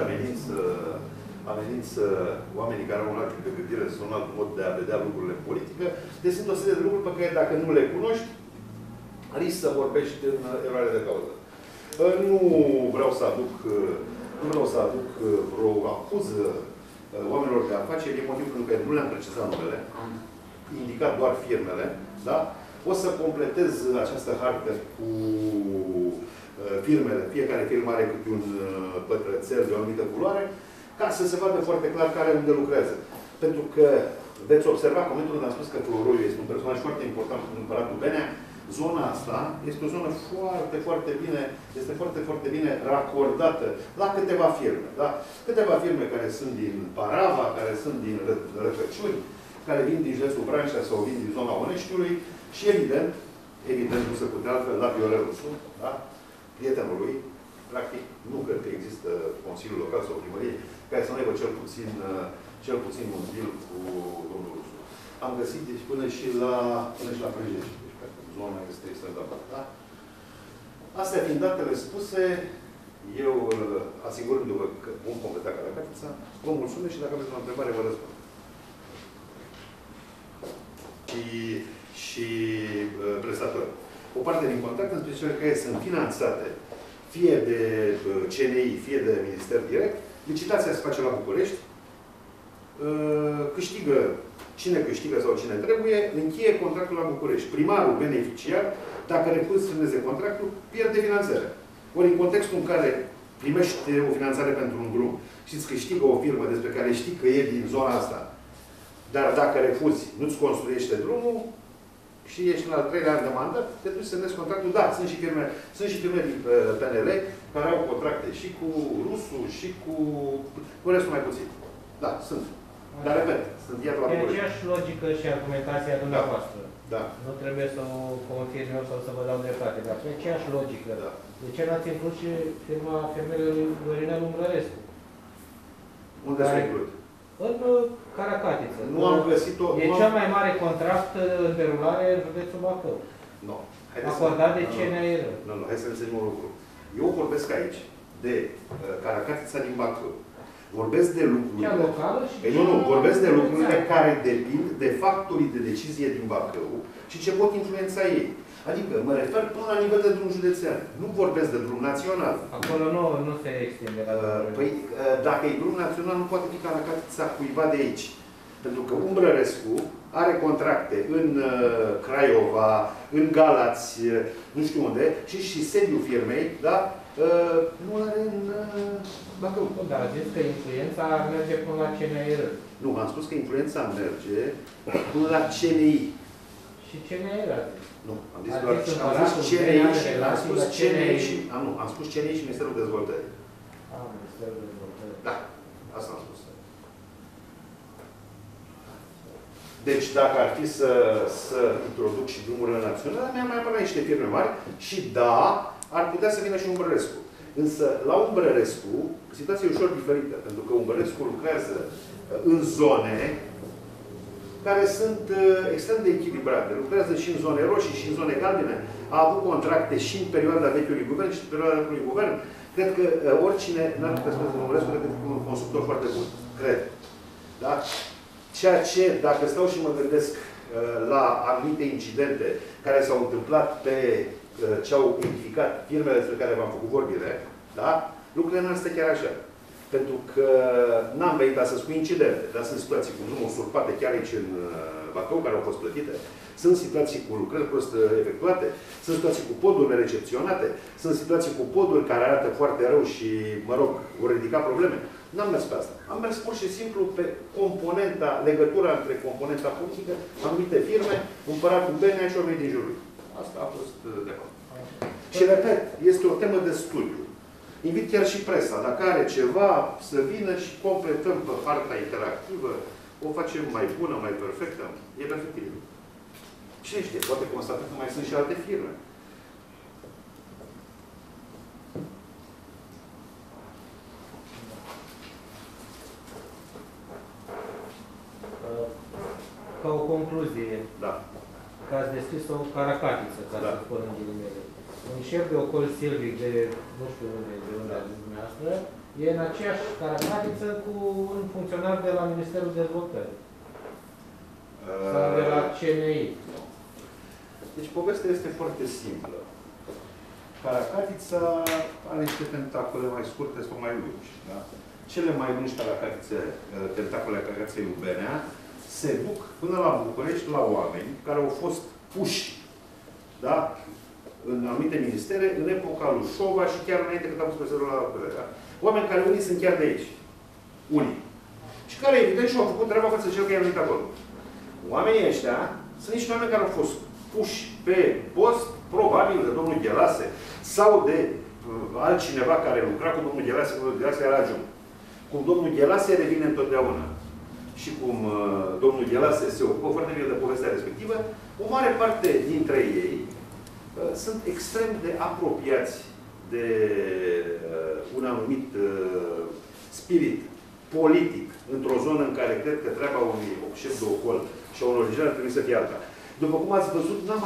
amenință oamenii care au un alt tip de gândire sau un alt mod de a vedea lucrurile în politică. Deci sunt o serie de lucruri pe care, dacă nu le cunoști, risci să vorbești în eroare de cauză. Nu vreau să aduc vreo acuză oamenilor de afaceri, e motivul pentru care nu le-am precizat numele, am indicat doar firmele, da? O să completez această hartă cu firmele. Fiecare firmă are câte un pătrățel de o anumită culoare, ca să se vadă foarte clar care unde lucrează. Pentru că veți observa, în momentul când am spus că Floroiu este un personaj foarte important în Împăratul Benea, zona asta este o zonă foarte, foarte bine, este foarte, foarte bine racordată la câteva firme. Da? Câteva firme care sunt din Parava, care sunt din Răcăciuni, care vin din județul Brașov sau vin din zona Oneștiului și evident, nu se putea altfel, la Viorel Rusu, da? Prietenul lui, practic, nu cred că există Consiliul Local sau Primărie care să nu aibă cel puțin un deal cu domnul Rusu. Am găsit deci până și la Prăjești. Zona este extrem de aparte. Da? Astea fiind datele spuse, eu, asigurându-vă că vom completa caracatița, vă mulțumesc și dacă aveți o întrebare, vă răspund. Și prestatori. O parte din contract, în special care sunt finanțate fie de CNI, fie de Minister direct, licitația se face la București, câștigă cine câștigă sau cine trebuie, încheie contractul la București. Primarul beneficiar, dacă refuză să semneze contractul, pierde finanțarea. Ori în contextul în care primești o finanțare pentru un drum și îți câștigă o firmă despre care știi că e din zona asta, dar dacă refuzi, nu-ți construiește drumul și ești la al 3-lea an de mandat, te duci să semnezi contractul. Da, sunt și firme din PNL care au contracte și cu rusul, și cu restul mai puțin. Da, sunt. Dar, repet, sunt iar la E aceeași logică și argumentația dumneavoastră. Da. Nu trebuie să o confirm eu sau să vă dau dreptate, dar e aceeași logică. Da. De ce n-ați inclus și firma fermierului Dorinel Umbrărescu? Unde s-a inclus? În Caracatiță. Nu am găsit-o... E cel mai mare contract în derulare în județul Bacău. Nu. Acordat de CNR. Nu, hai să înțelegem un lucru. Eu vorbesc aici de Caracatița din Bacău. Vorbesc de lucrurile... Cea locală și nu, vorbesc de lucrurile care depind de factorii de decizie din Bacău și ce pot influența ei. Adică mă refer până la nivel de drum județean. Nu vorbesc de drum național. Acolo nu se extinde la păi, dacă e drum național, nu poate fi Caracatița cuiva de aici. Pentru că Umbrărescu are contracte în Craiova, în Galați, nu știu unde, și sediul firmei, da? Nu are în Bacău. Dar a zis că influența merge până la CNR. Nu, am spus că influența merge până la CNI. Și CNR a zis. Nu, am zis doar CNI și am spus CNI și Ministerul Dezvoltării. Ministerul Dezvoltării. Da, asta am spus. Deci, dacă ar fi să introduc și drumurile naționale, mi-ar mai apărea niște firme mari și da, ar putea să vină și Umbrărescu. Însă, la Umbrărescu, situația e ușor diferită, pentru că Umbrărescu lucrează în zone care sunt extrem de echilibrate. Lucrează și în zone roșii, și în zone galbene. A avut contracte și în perioada vechiului guvern și în perioada vechiului guvern. Cred că oricine n-ar putea spune că Umbrărescu cred că e un constructor foarte bun. Cred. Da? Ceea ce, dacă stau și mă gândesc la anumite incidente care s-au întâmplat pe ce au identificat firmele despre care v-am făcut vorbire, da? Lucrurile nu stă chiar așa. Pentru că n-am venit astăzi cu incidente, dar sunt situații cu drumuri surpate chiar aici în Bacău, care au fost plătite. Sunt situații cu lucrări prost efectuate, sunt situații cu podurile recepționate, sunt situații cu poduri care arată foarte rău și, mă rog, vor ridica probleme. N-am mers pe asta. Am mers pur și simplu pe componenta, legătura între componenta politică, anumite firme, împăratul Benea și oamenii din jurul. Asta a fost de fapt. Și repet, este o temă de studiu. Invit chiar și presa. Dacă are ceva, să vină și completăm pe harta interactivă, o facem mai bună, mai perfectă. E perfectibil. Cine știe? Poate constata că mai sunt și alte firme. Ca o concluzie, Da. că ați descris o caracatiță, ca să spun în ghilimele. Un șef de ocol silvic de, nu știu unde a zis dumneavoastră, e în aceeași caracatiță cu un funcționar de la Ministerul Dezvoltării. Sau de la CNI. Deci povestea este foarte simplă. Caracatița are niște tentacole mai scurte sau mai lungi. Da? Cele mai lungi tentacole Caracatiței Ubenea se duc până la București, la oameni care au fost puși, da? În anumite ministere, în epoca lui Șova și chiar înainte când a fost prezentul la București. Da? Oameni care unii sunt chiar de aici. Unii. Și care, evident, și-au făcut treaba față de cel care i-a venit acolo. Oamenii ăștia sunt niște oameni care au fost puși pe post, probabil de domnul Ghelase, sau de altcineva care lucra cu domnul Ghelase, că domnul Ghelase era adjunct. Cum domnul Ghelase revine întotdeauna. Și cum domnul Ghelase se ocupă foarte bine de povestea respectivă, o mare parte dintre ei sunt extrem de apropiați de un anumit spirit politic într-o zonă în care cred că treaba unui șef de ocol și a unor regizori ar trebui să fie alta. După cum ați văzut, n-am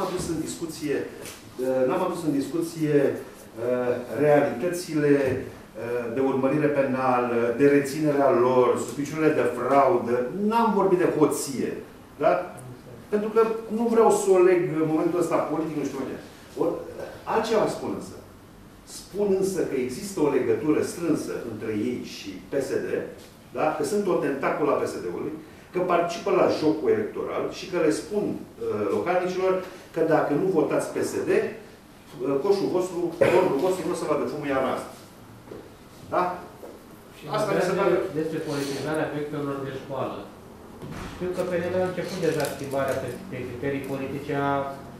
adus în discuție realitățile de urmărire penală, de reținerea lor, suspiciunile de fraudă. N-am vorbit de hoție. Da? Pentru că nu vreau să o leg în momentul ăsta politic, nu știu unde. Altceva spun însă. Spun însă că există o legătură strânsă între ei și PSD, da? Că sunt o tentacolă a PSD-ului, că participă la jocul electoral și că le spun localnicilor că dacă nu votați PSD, coșul vostru, cornul vostru nu o să vadă fumul iarna asta. Da? Și asta mi se pare despre politizarea proiectelor de școală. Știu că PNL a început deja schimbarea pe criterii politice a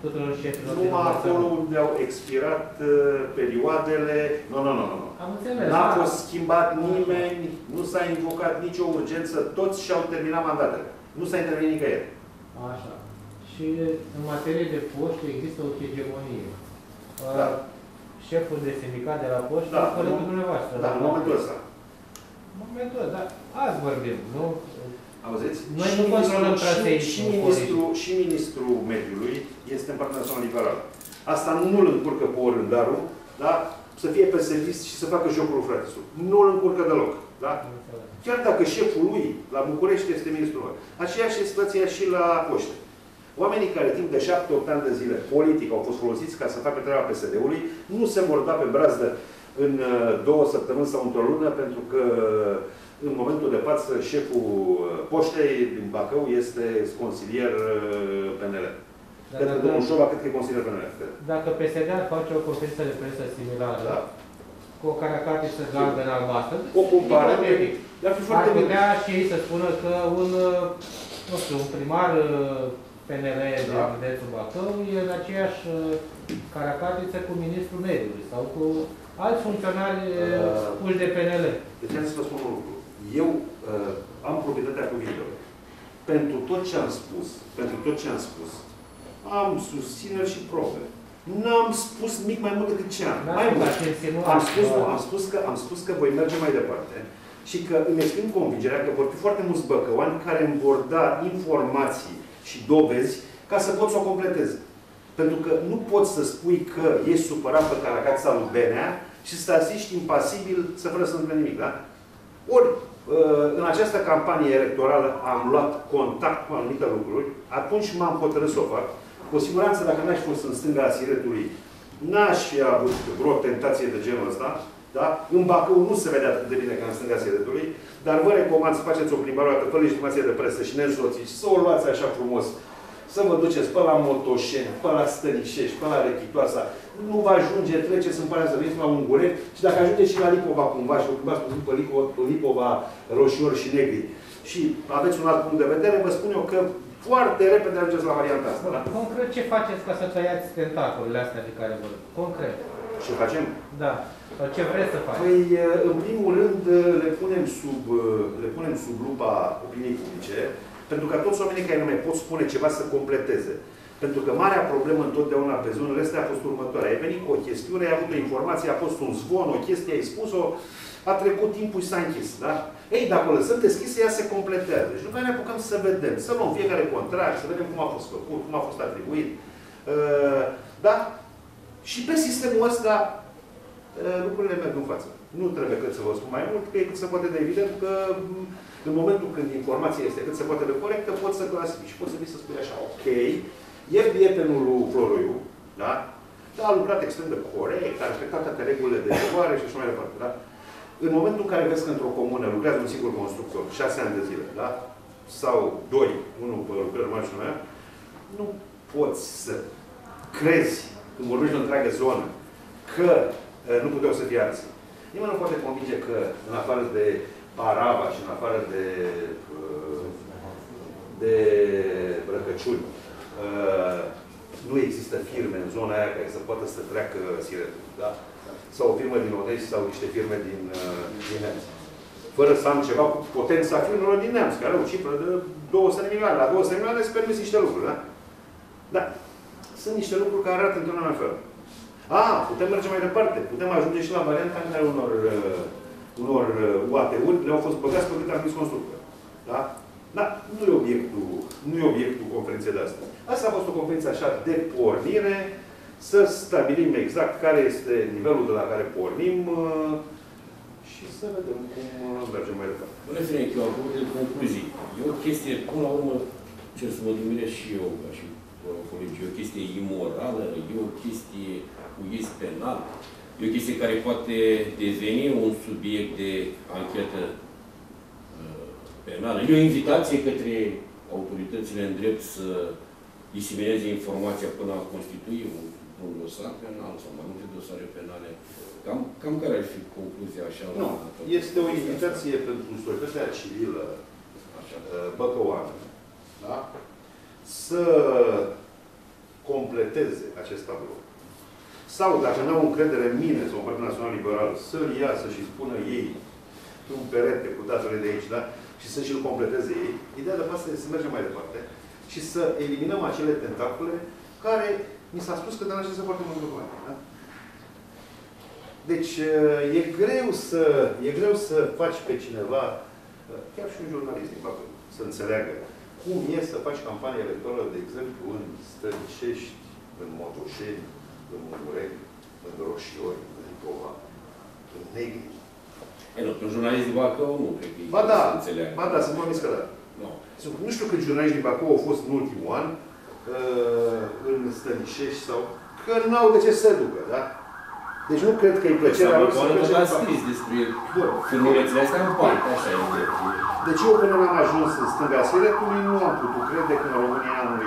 tuturor șefilor. Numai acolo unde au expirat perioadele. Nu. Am înțeles. N-a fost schimbat nimeni, nu s-a invocat nicio urgență, toți și-au terminat mandatele. Nu s-a intervenit nicăieri. Așa. Și în materie de poștă există o hegemonie. Da. Șeful de sindicat de la poștă, Da, colegul dumneavoastră. Da, în momentul ăsta. În momentul ăsta, dar azi vorbim, nu? Auziți? Noi nu controlăm traseismul. Și ministrul mediului este în Partidul Național Liberal. Asta nu-l încurcă pe orândarul, da? Să fie pesimist și să facă jocul lui Fratisul. Nu îl încurcă deloc. Da? Chiar dacă șeful lui la București este ministrul lor. Aceeași e situația și la poște. Oamenii care timp de 7-8 ani de zile politic au fost folosiți ca să facă treaba PSD-ului, nu se vor da pe brazdă în 2 săptămâni sau într-o lună, pentru că în momentul de față șeful poștei din Bacău este consilier PNL. Pentru domnul Șova, cred că e consilier PNL. Dacă PSD ar face o conferință de presă similară, da, cu o caracatiță galben-albastră, o comparare, ar putea și ei să spună că un, nu știu, un primar PNL de județul Bacău e în aceeași caracatiță cu ministrul mediului sau cu alți funcționari puși de PNL. Deci am să vă spun un lucru. Eu am proprietatea cuvintelor. Pentru tot ce am spus, am susțineri și probe. N-am spus nimic mai mult decât ce am. Mai mult. Am spus că voi merge mai departe și că îmi exprim convingerea că vor fi foarte mulți băcăuani care îmi vor da informații și dovezi ca să pot să o completez. Pentru că nu poți să spui că ești supărat pe caracatița lui Benea și să asiști impasibil să fără să întâmple nimic, da? Ori, în această campanie electorală am luat contact cu anumite lucruri, atunci m-am hotărât să o fac. Cu siguranță, dacă n-aș fost în stânga Siretului, n-aș fi avut vreo tentație de genul ăsta, da? În Bacău nu se vedea atât de bine ca în stânga Siretului, dar vă recomand să faceți o plimbare o dată, fără legitimație de presă și neînsoțiți, să o luați așa frumos, să vă duceți pe la Motoșeni, pe la Stănicești, pe la Rechitoasa. Nu va ajunge, treceți în Parea să veniți la Ungurești și dacă ajungeți și la Lipova cumva și vă plimbați puțin pe Lipova, Roșiori și Negri și aveți un alt punct de vedere, vă spun eu că foarte repede ajungeți la varianta asta. Da? Concret, ce faceți ca să tăiați tentacolele astea de care vorbim? Concret. Ce facem? Da. Sau ce vreți să faceți? Păi, în primul rând, le punem sub lupa opiniei publice, pentru că toți oamenii care nu mai pot spune ceva să completeze. Pentru că marea problemă întotdeauna pe zonele astea a fost următoarea. Ai venit cu o chestiune, ai avut o informație, a fost un zvon, o chestie, ai spus-o, a trecut timpul și s-a închis. Da? Ei, dacă o lăsăm deschisă, ea se completează. Și după aceea ne apucăm să vedem, să luăm fiecare contract, să vedem cum a fost făcut, cum a fost atribuit. Da? Și pe sistemul ăsta lucrurile merg în față. Nu trebuie cât să vă spun mai mult, că e cât se poate de evident că în momentul când informația este cât se poate de corectă, poți să clasifici. Poți să vii să spui așa, ok, e prietenul lui Floroiu, da? Dar a lucrat extrem de corect, a respectat toate regulile de rigoare și așa mai departe, da? În momentul în care vezi că într-o comună lucrează un singur constructor, 6 ani de zile, da? Sau 2, unul pe lucrări mari și mai, nu poți să crezi, când vorbești de o întreagă zonă, că nu puteau să fie alții. Nimeni nu poate convinge că, în afară de Arava și în afară de Brăcăciuni, nu există firme în zona aia care să poată să treacă Siretul. Da? Sau o firmă din Onești sau niște firme din Neamț. Fără să am ceva cu potența firmelor din Neamț, care au o cifră de 200 de milioane. La 200 de milioane se permis niște lucruri, da? Da. Sunt niște lucruri care arată într-un anumit fel. Putem merge mai departe. Putem ajunge și la varianta în care unor UAT-uri le-au fost băgați pe cât am zis constructor. Da? Da, nu e obiectul conferinței de astăzi. Asta a fost o conferință așa de pornire, să stabilim exact care este nivelul de la care pornim și să vedem cum mergem mai departe. Bună ziua, eu am de concluzii. E o chestie, până la urmă, ce să mă dumirez și eu, ca și colegi, e o chestie imorală, e o chestie cu is penal, e o chestie care poate deveni un subiect de anchetă penală. E o invitație către autoritățile în drept să disemineze informația până a constitui un dosar penal sau mai multe dosare penale. Cam care ar fi concluzia așa? Nu. Este o invitație pentru societatea civilă băcăoană, da? Să completeze completeze acest tablou. Sau, dacă nu au încredere în mine sau în Partidul Național Liberal, să-l iasă și spună ei un perete cu datele de aici, da? Și să și-l completeze ei. Ideea de față este să mergem mai departe și să eliminăm acele tentacule care mi s-a spus că de la aceste foarte multe lucruri. Da? Deci, e greu să faci pe cineva, chiar și un jurnalist din Bacău, să înțeleagă cum e să faci campanie electorală, de exemplu, în Stănicești, în Motoșeni, în Mureni, în Roșiori, în Tova, în Negri. Un jurnalist din Bacău nu cred că Ba da, să înțeleagă. ba da, sunt convins că da. No. Nu știu câți jurnaliști din Bacău au fost în ultimul an în Stănicești sau că n-au de ce să se ducă, da? Deci nu cred că e plăcerea lor să plece în scris despre filmulețele astea în parte, așa e. Deci eu până n-am ajuns în stânga Siretului, nu am putut crede că în România anului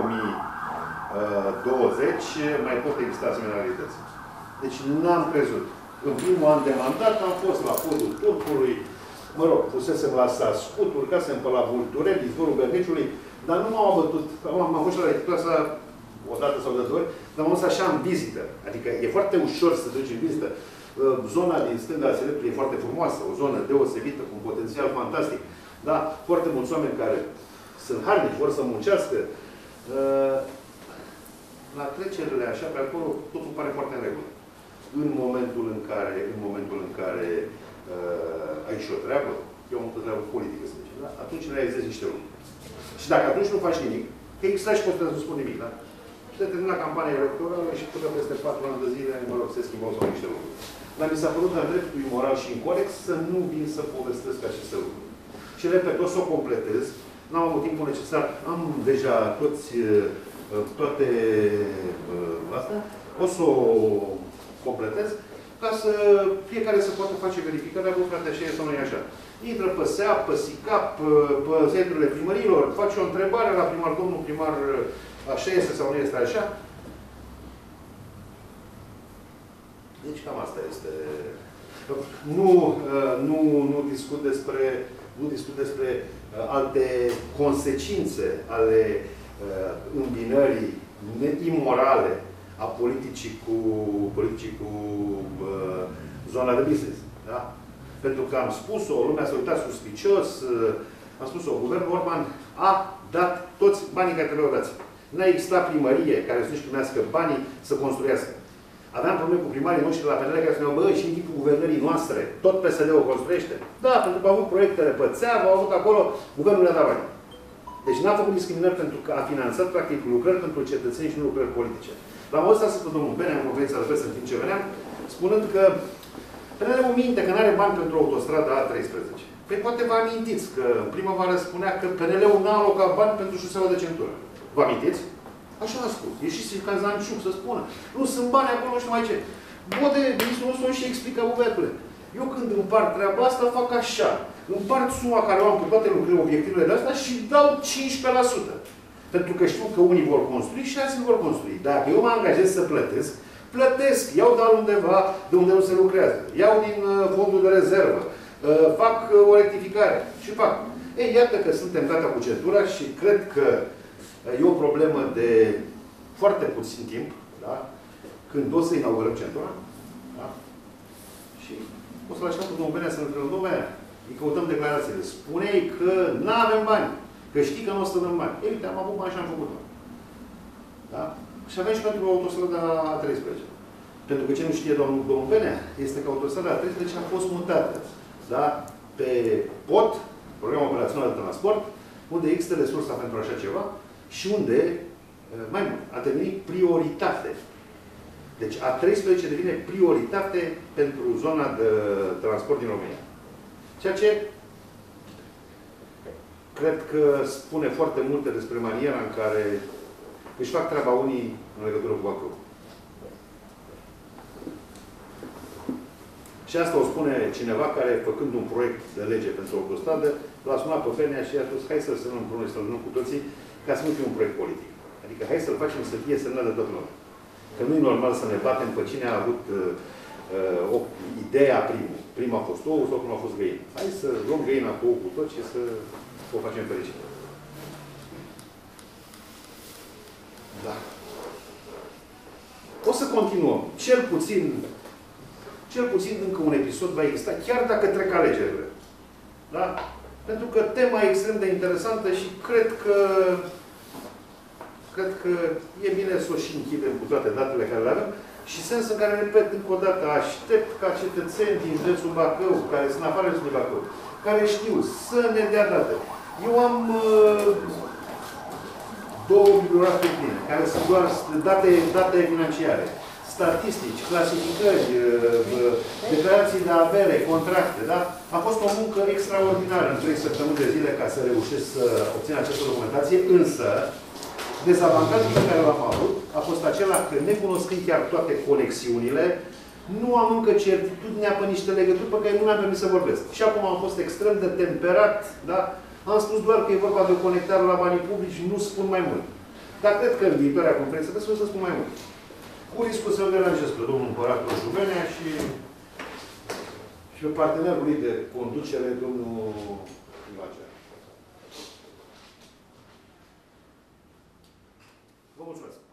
2020 mai pot exista asemenea realități. Deci n-am crezut. În primul an de mandat am fost la podul Turcului, mă rog, pusesem la Sascut, urcasem pe la Vulturel, izvorul Berniciului, dar nu m-au abătut. Am fost la clasa o dată sau de două ori, dar m-am dus așa în vizită. Adică e foarte ușor să duci în vizită. Zona din stânga Siretului e foarte frumoasă, o zonă deosebită, cu un potențial fantastic. Da? Foarte mulți oameni care sunt harnici, vor să muncească. La trecerile așa, pe acolo, totul pare foarte în regulă. În momentul în care ai și o treabă, eu am o treabă politică, să zicem, da? Atunci realizezi niște lucruri. Și dacă atunci nu faci nimic, că există și posibilitatea să nu spun nimic, da? Și te termina campania electorală și până peste 4 ani de zile, mă rog, se schimbau sau niște lucruri. Dar mi s-a părut în dreptul imoral și incorect să nu vin să povestesc aceste lucruri. Și repet, o să o completez. N-am avut timpul necesar. Am deja toate astea. O să o completez ca să fiecare să poată face verificarea. Bă, frate, așa e sau nu e așa. Intră pe SEAP, pe SICAP, pe site-urile primărilor, face o întrebare la primar, domnul primar, așa este sau nu este așa. Deci cam asta este. Nu discut despre alte consecințe ale îmbinării imorale a politicii cu zona de business. Da? Pentru că am spus-o, lumea s-a uitat suspicios, am spus-o, guvernul Orban a dat toți banii care trebuiau dați. N-a existat primărie care să-și primească banii să construiască. Aveam probleme cu primarii noștri de la PNL care spuneau, bă, și în timpul guvernării noastre, tot PSD-ul construiește. Da, pentru că au avut proiectele pe țeavă, au avut acolo, guvernul le-a dat bani. Deci n-a făcut discriminări pentru că a finanțat, practic, lucrări pentru cetățeni și nu lucrări politice. L-am auzit astăzi pe domnul Benea în conferința de presă în timp ce veneam, spunând că PNL-ul minte că nu are bani pentru autostrada A13. Păi poate vă amintiți că în primăvară spunea că PNL-ul n-a alocat bani pentru șoseaua de centură. Vă amintiți? Așa a spus. Ieșiți ca Zanciuc să spună. Nu sunt bani acolo, nu știu mai ce. Bode, ministrul nostru și explică băiatule. Eu când împart treaba asta, fac așa. Împart suma care o am cu toate lucrurile, obiectivele de astea și dau 15%. Pentru că știu că unii vor construi și alții vor construi. Dacă eu mă angajez să plătesc. Iau de undeva de unde nu se lucrează. Iau din fondul de rezervă. Fac o rectificare. Și fac. Ei, iată că suntem gata cu centura și cred că e o problemă de foarte puțin timp, da? Când o să inaugurăm centura, da? Și o să-l aștept pe domnul Benea să ne întrebăm, domnul Benea, îi căutăm declarațiile. Spune-i că nu avem bani, că știi că nu o să dăm bani. Ei, uite, am avut bani și am făcut-o. Da? Și avem și pentru autostrada A13. Pentru că ce nu știe domnul Benea este că autostrada A13 a fost mutată, da? Pe POT, Programul Operațional de Transport, unde există resursa pentru așa ceva, și unde, mai mult, a devenit prioritate. Deci A13 devine prioritate pentru zona de transport din România. Ceea ce cred că spune foarte multe despre maniera în care își fac treaba unii în legătură cu Bacău. Și asta o spune cineva care, făcând un proiect de lege pentru o autostradă, l-a sunat pe Benea și a spus, hai să-l semnăm împreună, să-l luăm cu toții, ca să nu fie un proiect politic. Adică hai să-l facem să fie semnat de toată lumea. Că nu e normal să ne batem pe cine a avut ideea primul. Prima a fost ou sau cum a fost găina. Hai să luăm găina cu ou cu tot și să o facem fericită. Da. să continuăm. Cel puțin încă un episod va exista, chiar dacă trec alegerile. Da? Pentru că tema e extrem de interesantă și cred că e bine să o și închidem cu toate datele care le avem și sens în care, repet încă o dată, aștept ca cetățeni din județul Bacău, care sunt afară de Bacău, care știu, să ne dea date. Eu am două bibliografii pline, care sunt doar date financiare, statistici, clasificări, declarații de avere, contracte, da? A fost o muncă extraordinară în 3 săptămâni de zile ca să reușesc să obțin această documentație, însă dezavantajul pe care l-am avut a fost acela că, necunoscând chiar toate conexiunile, nu am încă certitudinea pe niște legături pe care nu mi-am permis să vorbesc. Și acum am fost extrem de temperat, da? Am spus doar că e vorba de o conectare la banii publici, nu spun mai mult. Dar cred că în viitoarea conferință trebuie să spun mai mult. Cu riscul să-l deranjez pe domnul împăratul Juvenea și pe partenerul lui de conducere, domnul Ivacea. Vă mulțumesc!